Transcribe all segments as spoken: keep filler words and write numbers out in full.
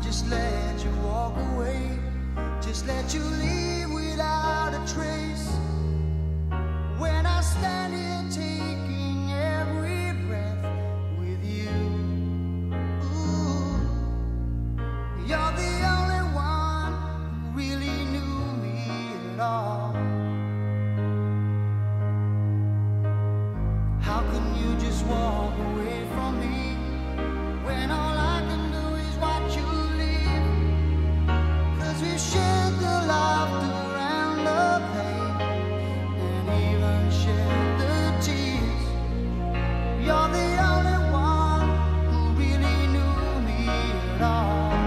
just let you walk away, just let you leave without a trace. When I stand here taking every breath with you, ooh, you're the only one who really knew me at all. How can you just walk away from me when all I can do is watch you leave? 'Cause we've shared the laughter and the pain, and even shared the tears. You're the only one who really knew me at all.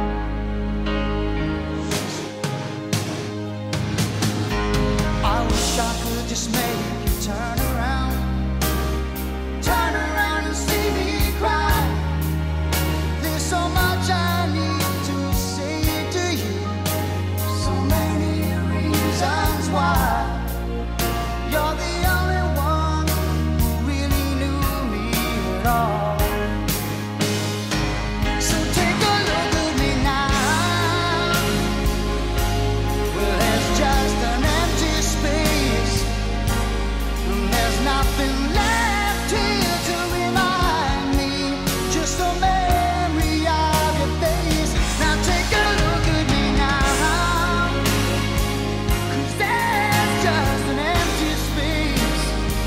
I wish I could just make you turn around, turn around and see me cry. There's so much I need to say to you, so many reasons why. You're the only one who really knew me at all. So take a look at me now. Well, there's just an empty space, and there's nothing left here to remind me, just a memory of your face. Now take a look at me now, 'cause there's just an empty space.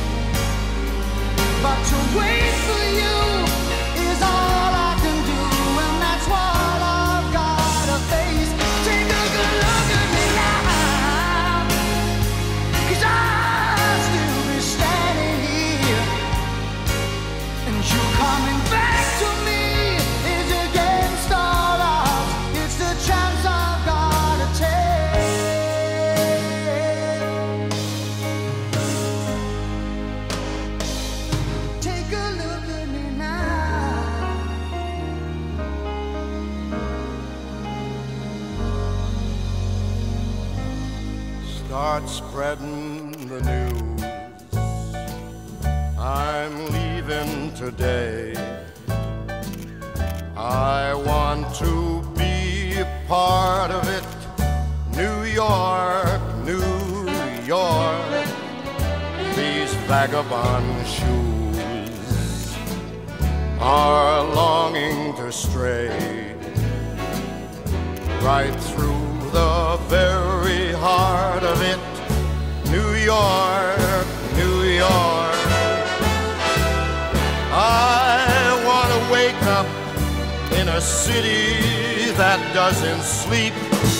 But to wait for you is all I can do, and that's what I've gotta face. Take a good look at me now, 'cause I'll still be standing here, and you coming back to me is against all odds. It's the chance I've gotta take. Take a look at me now. Start spreading the news. I'm leaving today. I want to be a part of it. New York, New York. These vagabond shoes are longing to stray right through the very heart of it. New York, New York. I want to wake up in a city that doesn't sleep,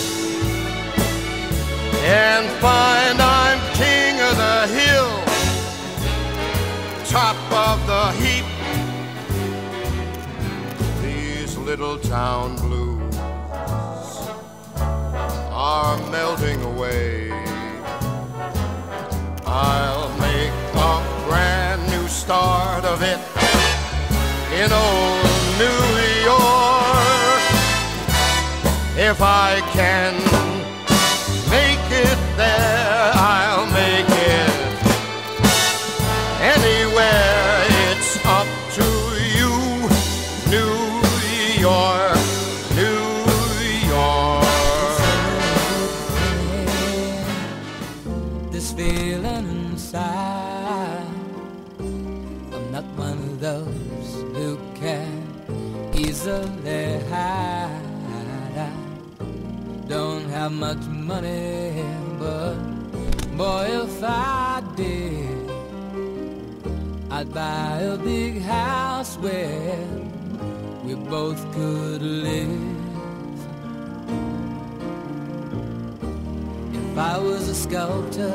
and find I'm king of the hill, top of the heap. These little town blues are melting away. I'll make a brand new start of it in old New York. If I can make it there, I'll make it anywhere. It's up to you, New York, New York. This feeling inside, I'm not one of those who can easily hide. I don't have much money, but boy, if I did, I'd buy a big house where we both could live. If I was a sculptor,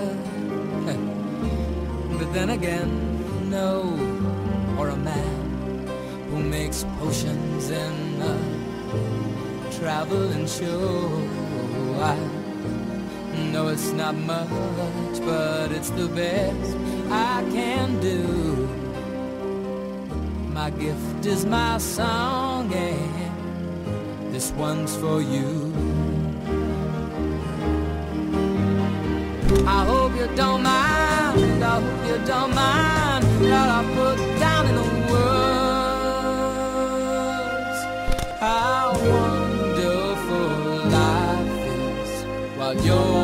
but then again, no, or a man who makes potions in a traveling show. I know it's not much, but it's the best I can do. My gift is my song, and this one's for you. I hope you don't mind, I hope you don't mind what I put down in the words. How wonderful while you're